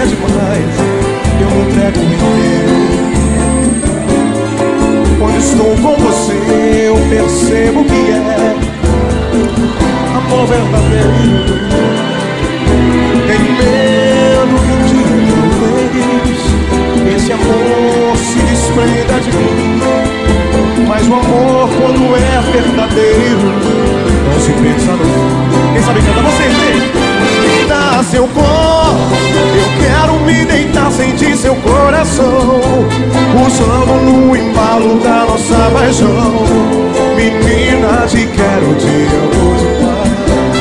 demais, eu me entrego inteiro. Quando estou com você, eu percebo que é amor verdadeiro. Tenho medo que um dia talvez esse amor se desprenda de mim. Mas o amor, quando é verdadeiro, não se pensa no fim. Quem sabe canta vocês, vem! Me dá seu corpo, eu quero me deitar, sentir seu coração, usando no embalo da nossa paixão. Menina, te quero, te amo demais.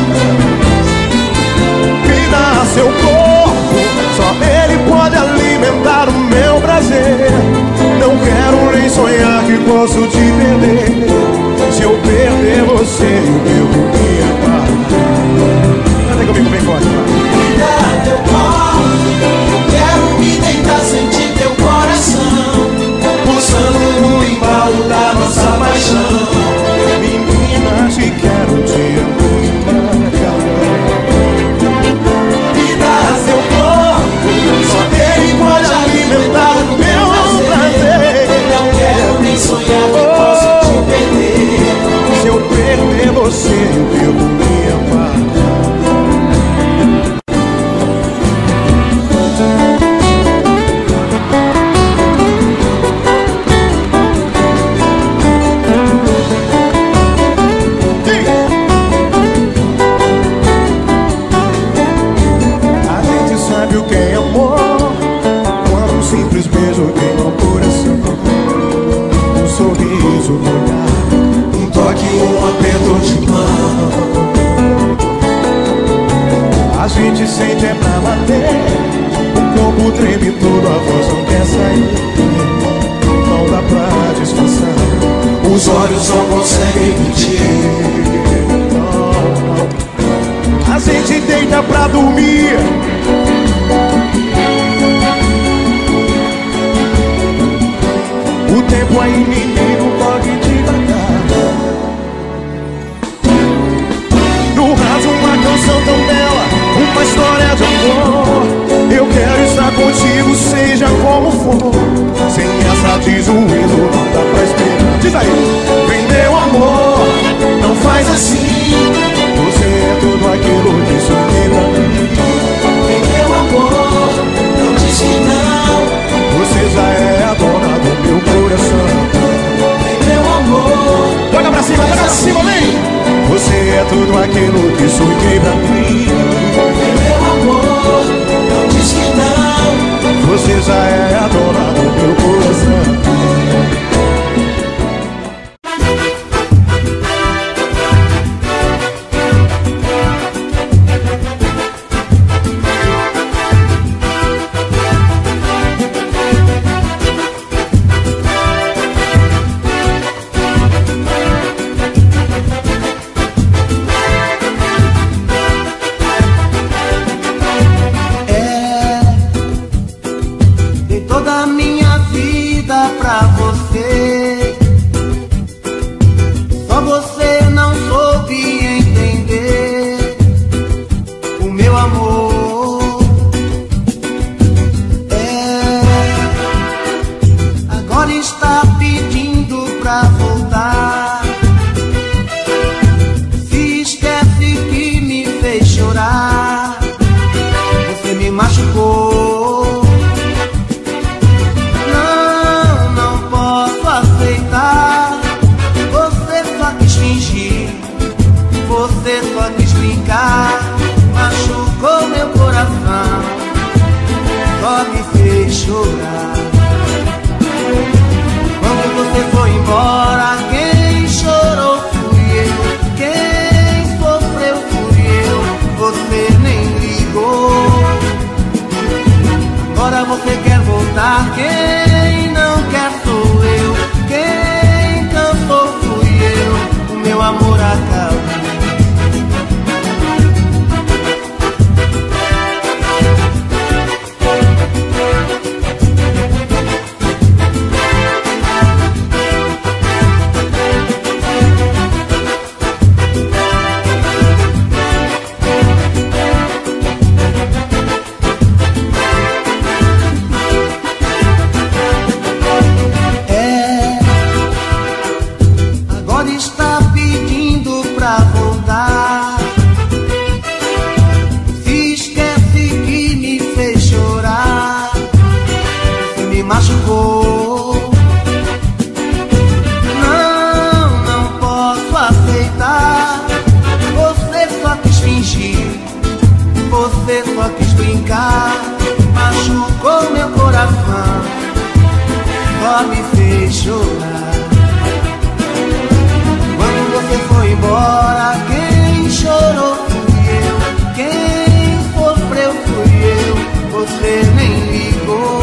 Me dá seu corpo, só ele pode alimentar o meu prazer. Não quero nem sonhar que posso te perder. Se eu perder você, eu devo me amar. Canta comigo bem forte. Me dá teu corpo, eu quero me deitar, sentir teu coração, pulsando no embalo da nossa paixão. Menina, te quero, te amo demais. Me dá seu corpo, só ele pode alimentar o meu prazer. Não quero nem sonhar que posso te perder. Se eu perder você, eu devo me amar. A gente sabe o que é amor, quando um simples beijo queima o coração, um sorriso no olhar, Um toque, um aperto de mão. a gente sente é pra bater, o corpo treme todo, a voz não quer sair, não dá pra disfarçar. Os olhos só conseguem mentir. A gente deita pra dormir, o tempo é inimigo, toque devagar. No raso uma canção tão bela, uma história de amor. Eu quero estar contigo, seja como for. Sem essa de juízo não dá pra esperar. Diz aí, vem meu amor, não faz assim. Você é tudo aquilo que sonhei pra mim. Vem meu amor, não diz que não. Você já é a dona do meu coração. Vem meu amor, Joga pra cima, vem! Você é tudo aquilo que sonhei pra mim. vem meu amor, não diz que não. Você já é a dona do meu coração. Dei toda a minha vida pra você, só você não soube entender o meu amor. Agora está pedindo pra voltar. Se esquece que me fez chorar, você me machucou. Não posso aceitar. Você só quis fingir, você só quis brincar. Machucou meu coração, só me fez chorar. Quando você foi embora, quem chorou fui eu, quem sofreu fui eu. Você nem ligou. Agora você quer voltar, quem não quer sou eu. Quem cantou fui eu, o meu amor acabou. me fez chorar. Quando você foi embora, quem chorou fui eu, quem sofreu fui eu, você nem ligou.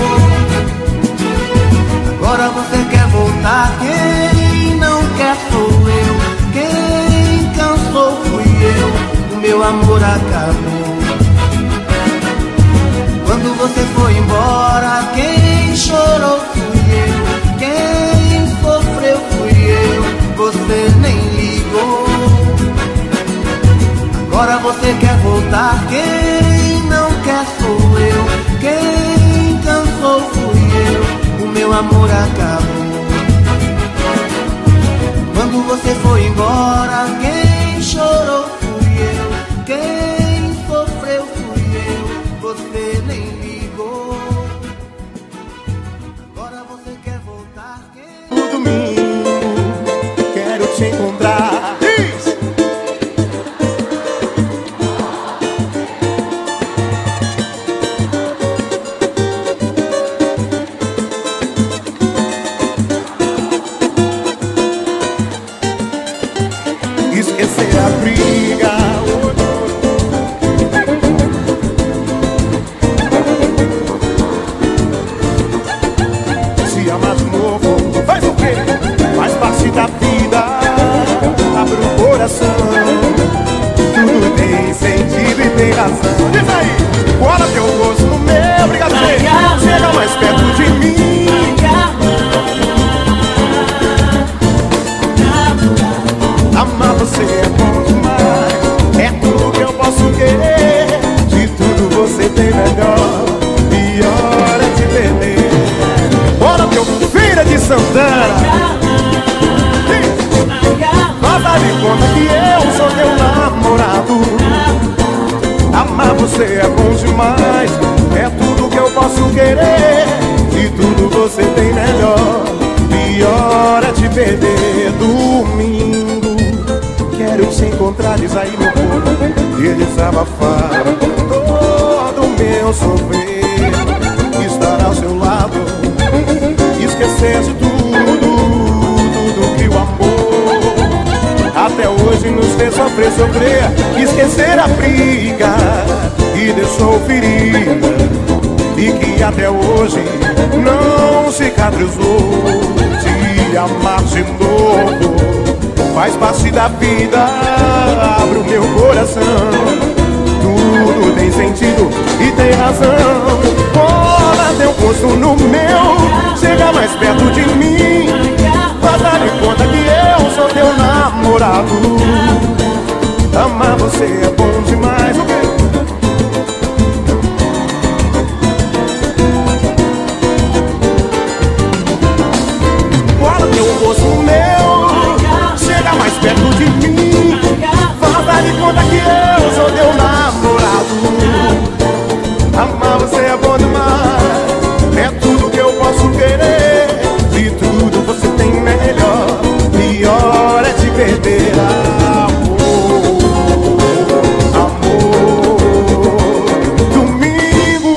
Agora você quer voltar, quem não quer sou eu, quem cansou fui eu, o meu amor acabou. Quando você foi embora, quem chorou fui eu, quem sofreu fui eu, você nem ligou. Agora você quer voltar, quem não quer sou eu, quem cansou fui eu, o meu amor acabou. Quando você foi embora, quem chorou fui eu, quem sofreu fui eu, você nem ligou. Agora você quer voltar, quem... No domingo, quero te encontrar. Diz! Esquecer a briga. Se amar de novo, faz o quê? Faz parte da vida. Abre o coração. Tudo tem sentido e tem razão. Diz aí, cola teu rosto no meu brigadeiro. Chega mais perto de mim. Amar você é bom demais, é tudo que eu posso querer. De tudo você tem melhor, pior é te perder. Bora meu filho de Santana, faz de conta que eu sou teu namorado. Amar você é bom demais, é tudo que eu posso querer. De tudo você tem melhor, pior é te perder. Domingo quero te encontrar, diz aí meu povo, e desabafar todo o meu sofrer. Estar ao seu lado, esquecer de tudo, tudo que o amor até hoje nos fez sofrer. Esquecer a briga que deixou ferida e que até hoje não cicatrizou. Te amar de novo faz parte da vida, abre o meu coração. Tudo tem sentido e tem razão. Cola teu rosto no meu, chega mais perto de mim. Faz de conta que eu sou teu namorado. Amar você é bom demais, o quê? Cola teu rosto no meu, chega mais perto de mim. Faz de conta que eu sou teu namorado. Amar você é bom demais, é tudo que eu posso querer. De tudo você tem melhor, pior é te perder. Amor, amor. Domingo.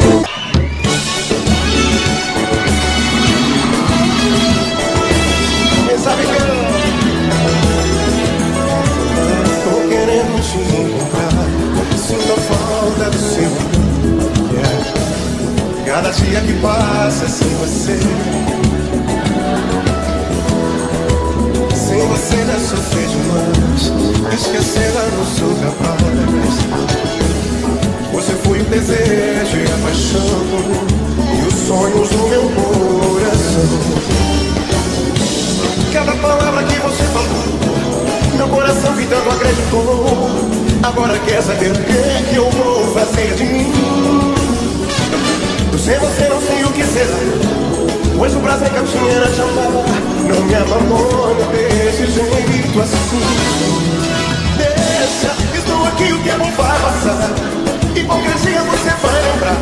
Sabe que tô querendo te encontrar, sinto a falta do seu olhar. Cada dia que passa sem você, sem você já sofri demais. Esquecê-la não sou capaz. Você foi o desejo e a paixão e os sonhos do meu coração. Cada palavra que você falou, meu coração gritando acreditou. Agora quer saber o que eu vou fazer de mim? Sem você não sei o que será, pois o prazer que eu tinha era te amar. Não me abandone desse jeito assim. Deixa, estou aqui, o tempo vai passar. Hipocrisia você vai lembrar.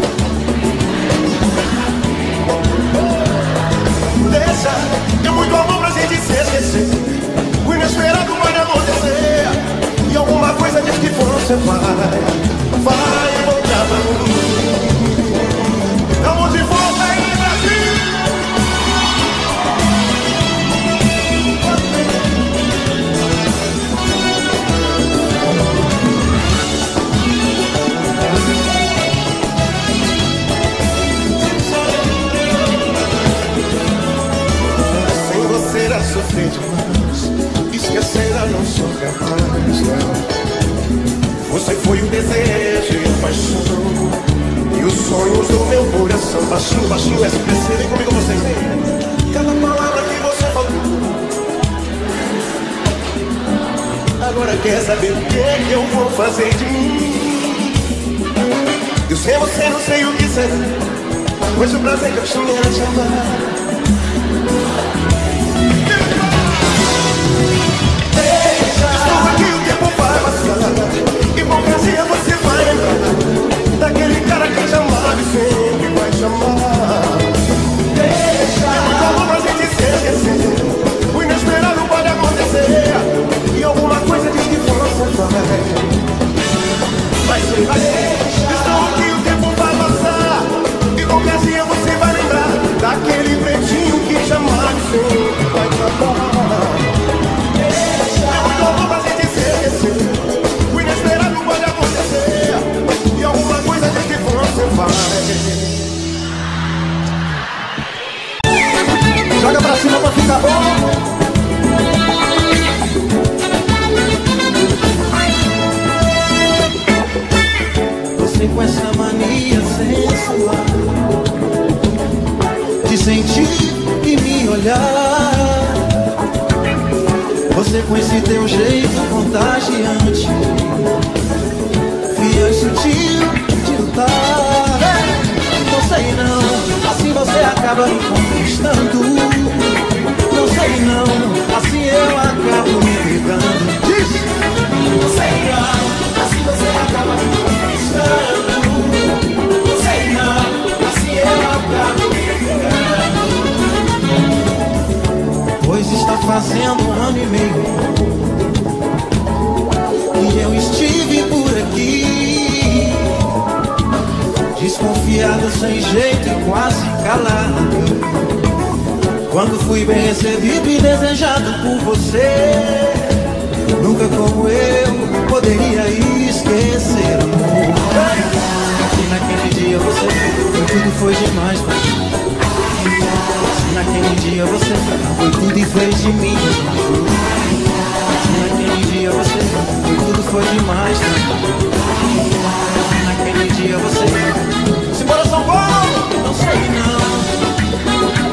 Deixa, tem muito amor pra gente se esquecer. O inesperado vai acontecer. E alguma coisa diz que você vai voltar pra mim. Vamos de volta aí, Brasil! Você foi o desejo e a paixão e os sonhos do meu coração. Baixinho, baixinho, SPC, vem comigo vocês, vem. Cada palavra que você falou. Agora quer saber o que é que eu vou fazer de mim? Eu sem você não sei o que será, pois o prazer que eu tinha era te amar. Estou aqui, o tempo vai passar, e bom dia você vai lembrar daquele cara que te amava e sempre vai te amar. Como pra gente se esquecer, o inesperado pode acontecer, e alguma coisa diz que você vai. Mas você vai. Estou aqui, o tempo vai passar, e qualquer dia você vai lembrar daquele pretinho que te amava e sempre vai te amar. Como pra gente se esquecer, o inesperado pode acontecer, e alguma coisa diz que você vai. Joga pra cima pra ficar bom. Você com essa mania sensual de sentir e me olhar, você com esse teu jeito contagiante, fiel e sutil de lutar. Não sei não, assim você acaba me conquistando. Não sei não, assim eu acabo me entregando. Não sei não, assim você acaba me conquistando. Não sei não, assim eu acabo me entregando. Pois está fazendo 1 ano e meio que eu estive por aqui, desconfiado, sem jeito e quase calado, quando fui bem recebido e desejado por você. Nunca como eu poderia esquecer, amor. Se naquele dia você foi tudo, foi demais pra mim. Se naquele dia você foi tudo e fez de mim. Se naquele dia você foi tudo, foi demais pra mim. Se naquele dia você... Simbora São Paulo! Não sei não,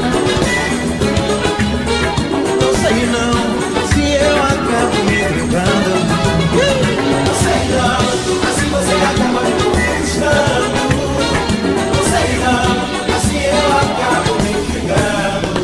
não sei não, se eu acabo me entregando. Não sei não, assim você acaba me conquistando. Não sei não, assim eu acabo me entregando.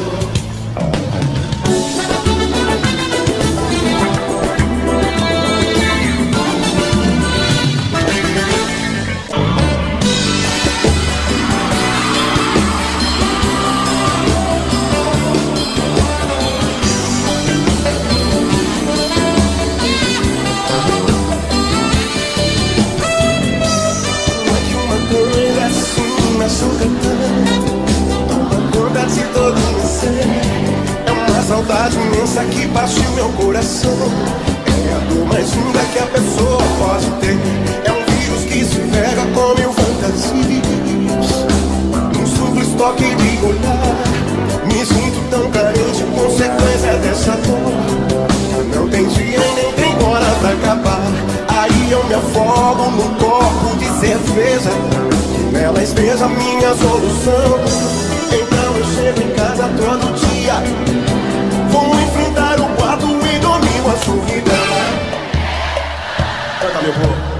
É uma saudade imensa que bate o meu coração. É a dor mais linda que a pessoa pode ter. É um vírus que se pega com mil fantasias. Um simples toque de olhar, me sinto tão carente, consequência dessa dor. Não tem dia e nem tem hora pra acabar. Aí eu me afogo num copo de cerveja, e nela esteja a minha solução. Então eu chego em casa todo dia, vou enfrentar o quarto e domingo a solidão. Canta, meu povo.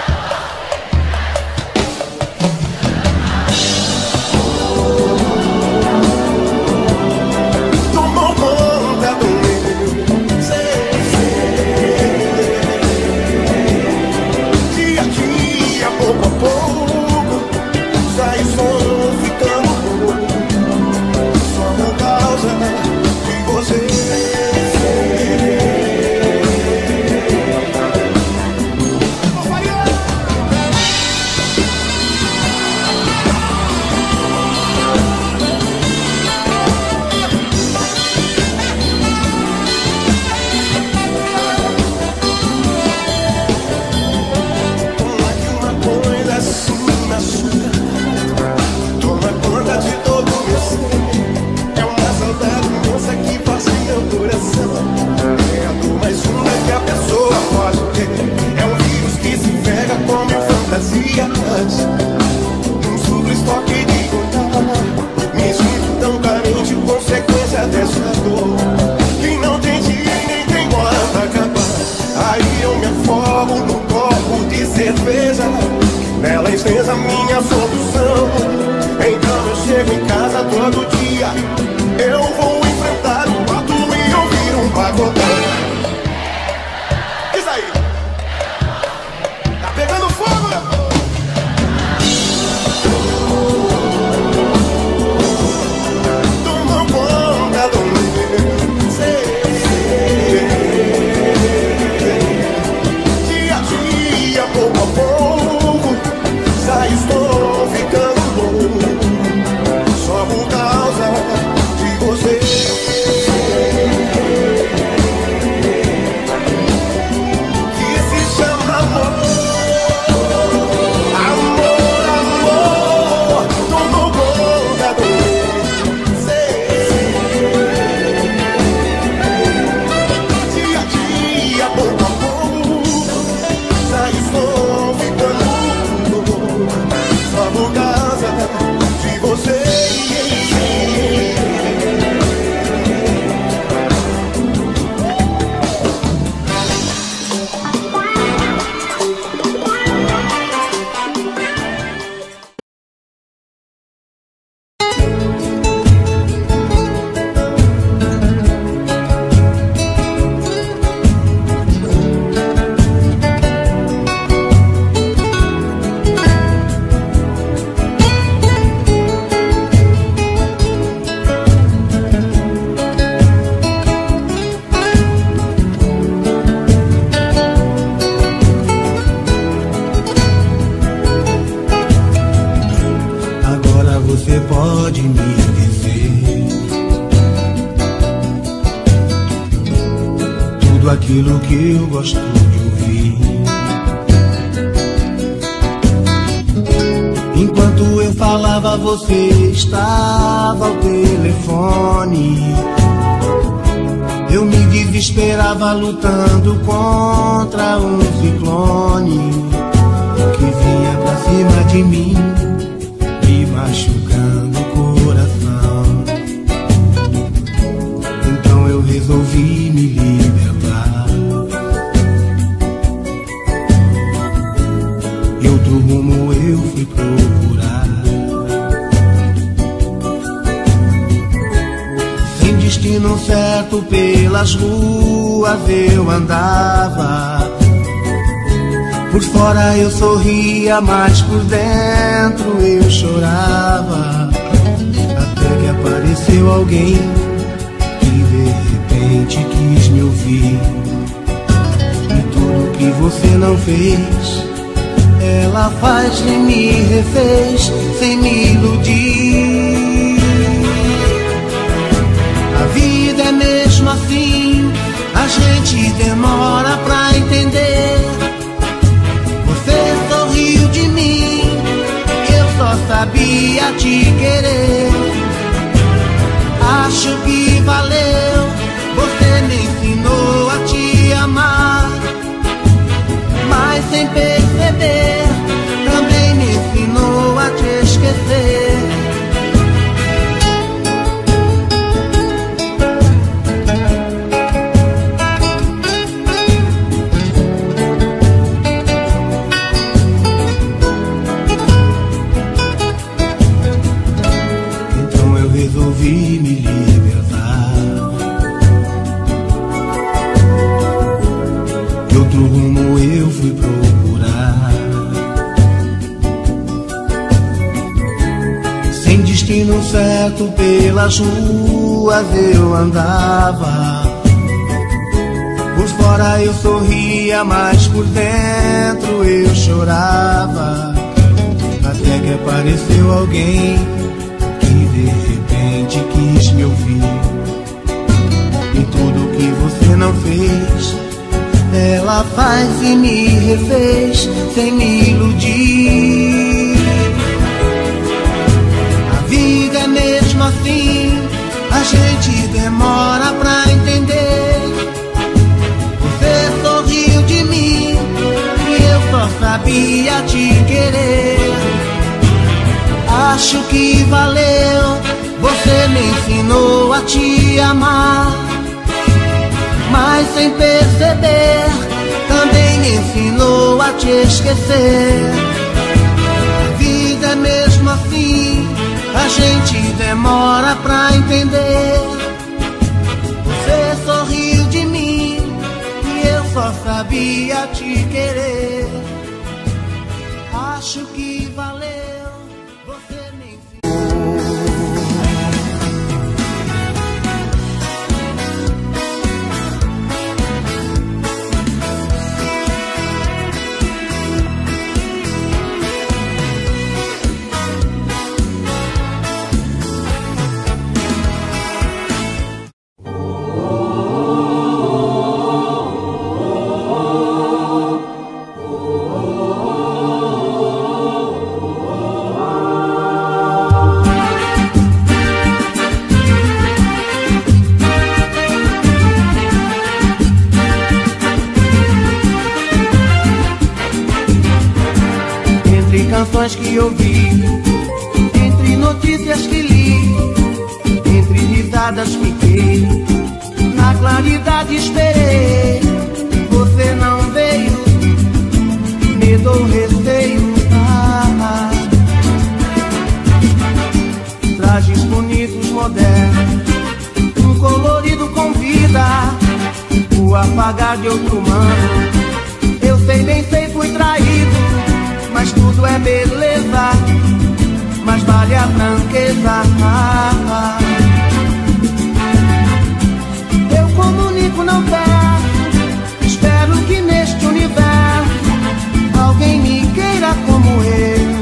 Tomou conta do meu ser. Dia a dia, pouco a pouco, sai o som ficando louco. Por causa de você. a minha solução. Então eu chego em casa todo dia, eu vou enfrentar o quarto e ouvir um pagodão. Isso aí, tá pegando fogo, meu povo. Tomou conta do meu ser. Dia a dia, pouco a pouco, já estou ficando louco, só por causa de você. Que se chama amor. Amor, amor, tomou conta do meu ser. Dia a dia, pouco a pouco, já estou ficando louco, só por causa de você. Agora você pode me dizer tudo aquilo que eu gosto de ouvir. Enquanto eu falava, você estava ao telefone. Eu me desesperava lutando contra um ciclone que vinha pra cima de mim, me machucando o coração. Então eu resolvi me libertar e outro rumo eu fui procurar. Sem destino certo pelas ruas eu andava. Por fora eu sorria, mas por dentro eu chorava. Até que apareceu alguém que de repente quis me ouvir. E tudo que você não fez, ela faz e me refez sem me iludir. A vida é mesmo assim, a gente demora pra entender. Você sorriu de mim, eu só sabia te querer. Acho que valeu, você me ensinou a te amar. Mas sem perceber, também me ensinou a te esquecer. Resolvi me libertar e outro rumo eu fui procurar. Sem destino certo pelas ruas eu andava. Por fora eu sorria, mas por dentro eu chorava. Até que apareceu alguém de repente quis me ouvir. E tudo que você não fez, ela faz e me refez sem me iludir. A vida é mesmo assim, a gente demora pra entender. Você sorriu de mim e eu só sabia te querer. Acho que valeu, você me ensinou a te amar. Mas sem perceber, também me ensinou a te esquecer. A gente demora pra entender. Você sorriu de mim e eu só sabia te querer. Acho que valeu, você nem canções que ouvi, entre notícias que li, entre risadas fiquei, na claridade esperei. Você não veio, medo ou receio. Trajes bonitos, modernos, um colorido convida o apagar de outro humano. Eu sei, bem sei, fui traído, mas tudo é beleza, mas vale a franqueza. Eu comunico, não peço, espero que neste universo alguém me queira como eu.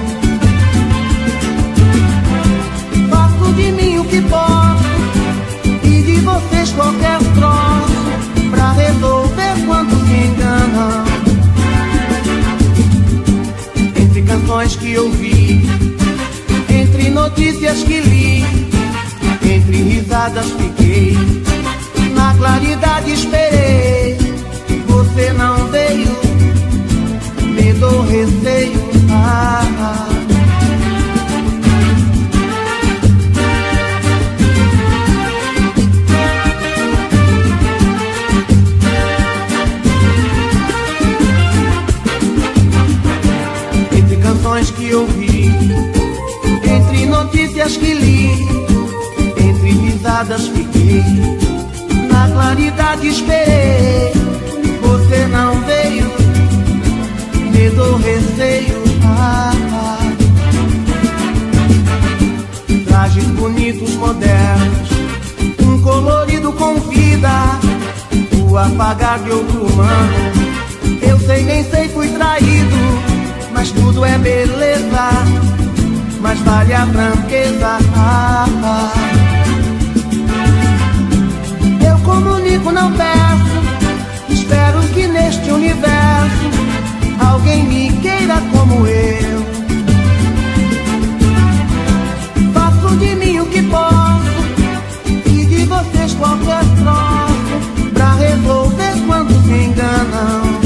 Faço de mim o que posso e de vocês qualquer troço pra resolver quando se enganam. Canções que ouvi, entre notícias que li, entre risadas fiquei, na claridade esperei. Você não veio, medo ou receio. Que ouvi, entre notícias que li, entre risadas fiquei, na claridade esperei. Você não veio, medo ou receio. Trajes bonitos, modernos, um colorido convida o apagar de outro humano. Eu sei, nem sei, fui traído, mas tudo é beleza, mas vale a franqueza. Eu comunico, não peço, espero que neste universo alguém me queira como eu. Faço de mim o que posso e de vocês qualquer troço pra resolver quando se enganam.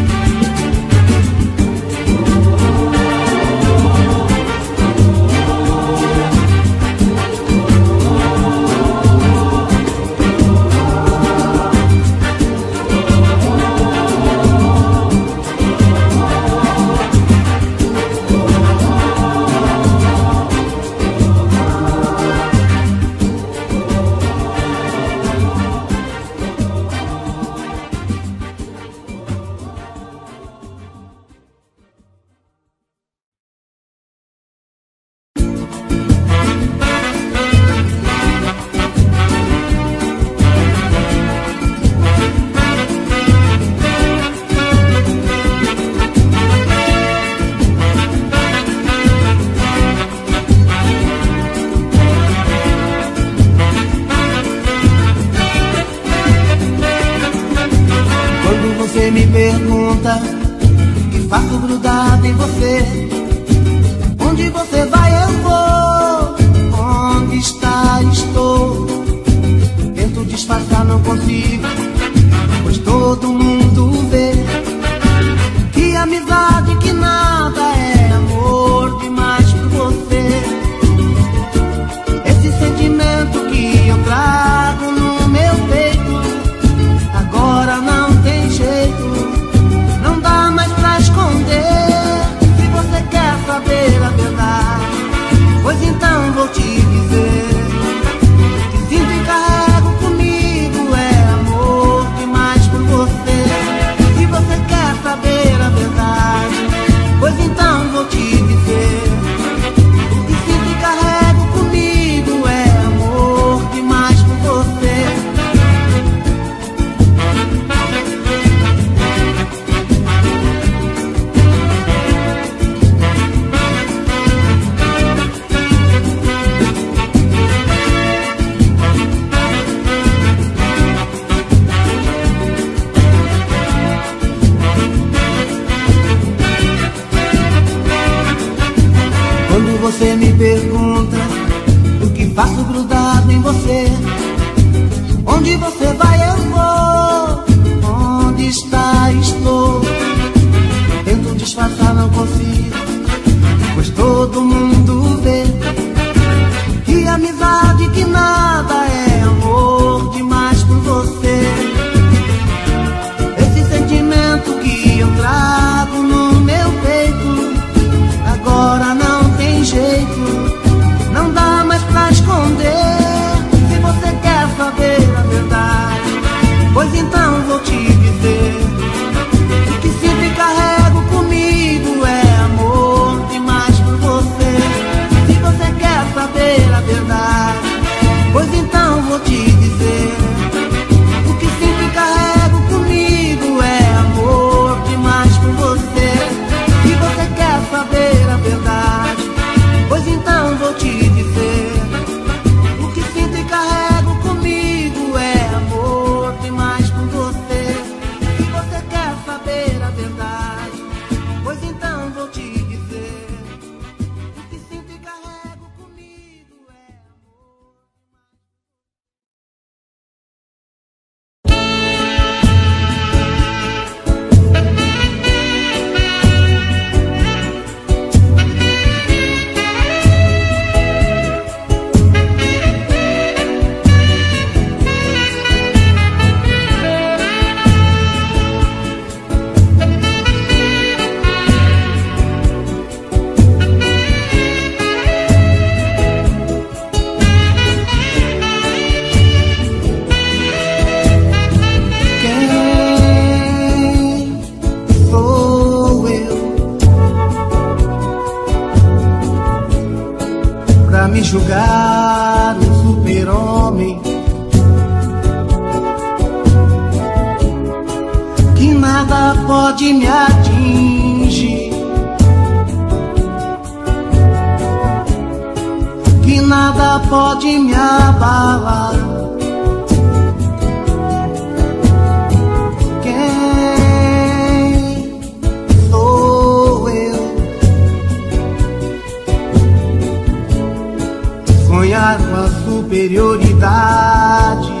Me pergunta que faço grudado em você. Onde você vai eu vou, onde está estou. Tento disfarçar, não consigo, pois todo mundo vê que amizade, que nada é amor demais por você. Esse sentimento que eu trago no meu peito agora não tem jeito, não dá mais pra esconder. Se você quer saber a verdade, pois então vou te você me pergunta o que faço grudado em você. Onde você vai eu vou, onde está estou. Tento disfarçar, não consigo, pois todo mundo vê que amizade, que nada é amor demais por você. Esse sentimento que eu trago no meu peito, agora não tem jeito, não dá mais pra esconder. Se você quer saber a verdade, pois então vou te dizer: o que sinto e carrego comigo é amor demais por você. Se você quer saber a verdade, pois então vou te dizer: o que sinto e carrego comigo é amor demais por você. Se você quer saber a verdade, pois então vou te dizer: o que sinto e carrego comigo é amor demais por você. Se você quer saber a verdade, pois então vou te dizer: o que sinto e carrego comigo é amor. Me julgar um super-homem que nada pode me atingir, que nada pode me abalar. Quem sou eu? Sonhar com a superioridade,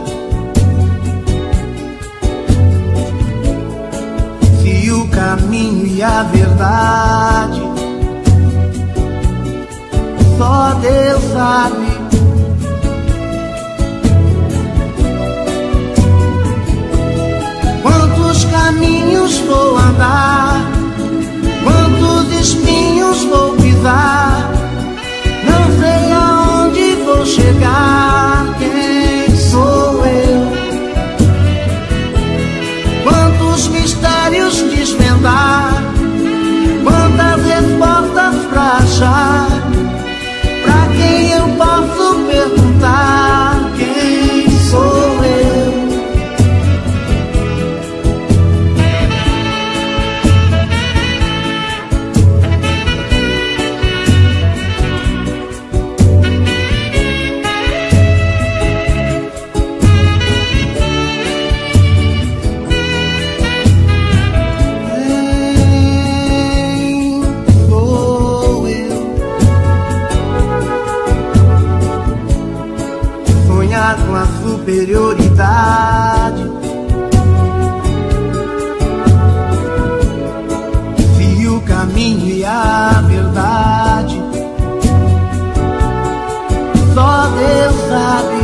se o caminho e a verdade só Deus sabe. Quantos caminhos vou andar, quantos espinhos vou pisar, não sei aonde vou chegar. Quem sou eu? Quantos mistérios desvendar, quantas respostas pra achar. Pra quem eu posso perguntar? Quem sou eu? Com a superioridade, se o caminho e a verdade só Deus sabe.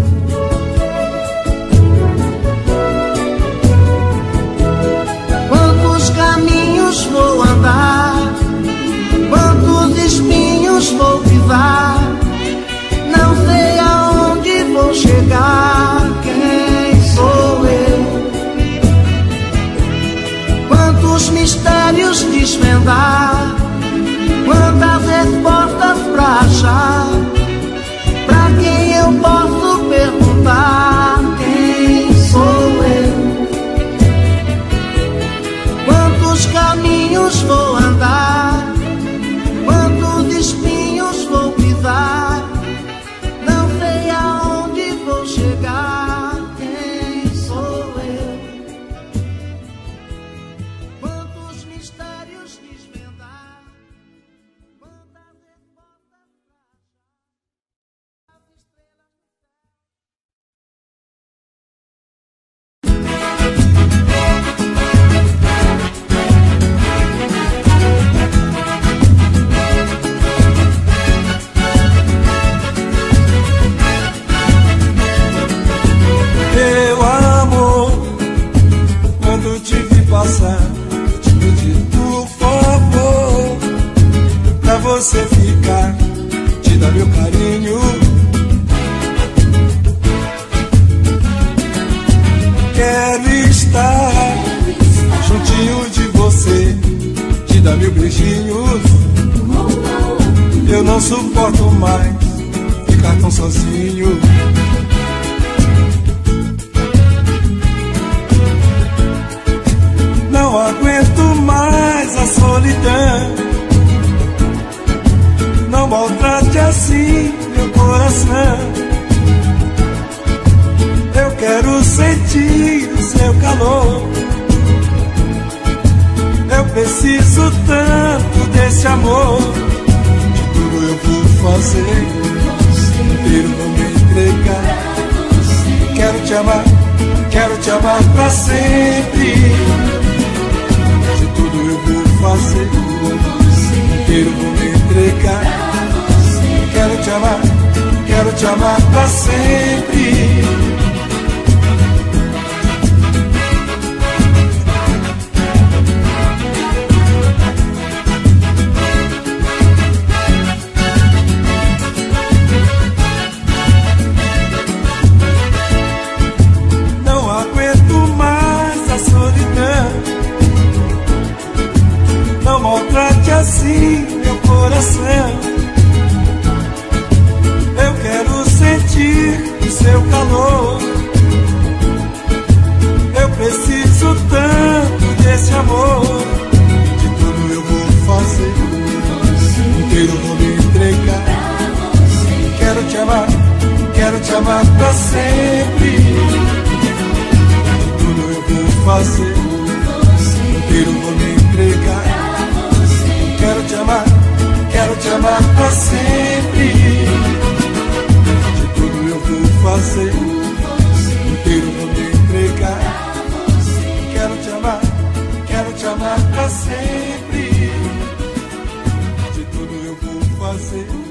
Quantos caminhos vou andar, quantos espinhos vou pisar, não sei aonde vou chegar. Quem sou eu? Quantos mistérios desvendar, quantas respostas pra achar. Pra quem eu posso perguntar? Quem sou eu? Quantos caminhos vou andar, quantos espinhos vou pisar, não sei aonde vou chegar. Quem sou eu? Quantos mistérios desvendar, quantas respostas. você ficar, te dar meu carinho. Quero estar juntinho de você, te dar mil beijinhos. Eu não suporto mais ficar tão sozinho. Não aguento mais a solidão. Não maltrate assim meu coração. Eu quero sentir o seu calor. Eu preciso tanto desse amor. De tudo eu vou fazer, inteiro vou me entregar. Quero te amar pra sempre. De tudo eu vou fazer, inteiro vou me entregar. Quero te amar pra sempre. Não maltrate assim meu coração. Eu quero sentir o seu calor. Eu preciso tanto desse amor. De tudo eu vou fazer, inteiro vou me entregar. Quero te amar pra sempre. De tudo eu vou fazer, inteiro vou me entregar. Quero te amar pra sempre. De tudo eu vou fazer, inteiro vou me entregar. Quero te amar pra sempre. De tudo eu vou fazer.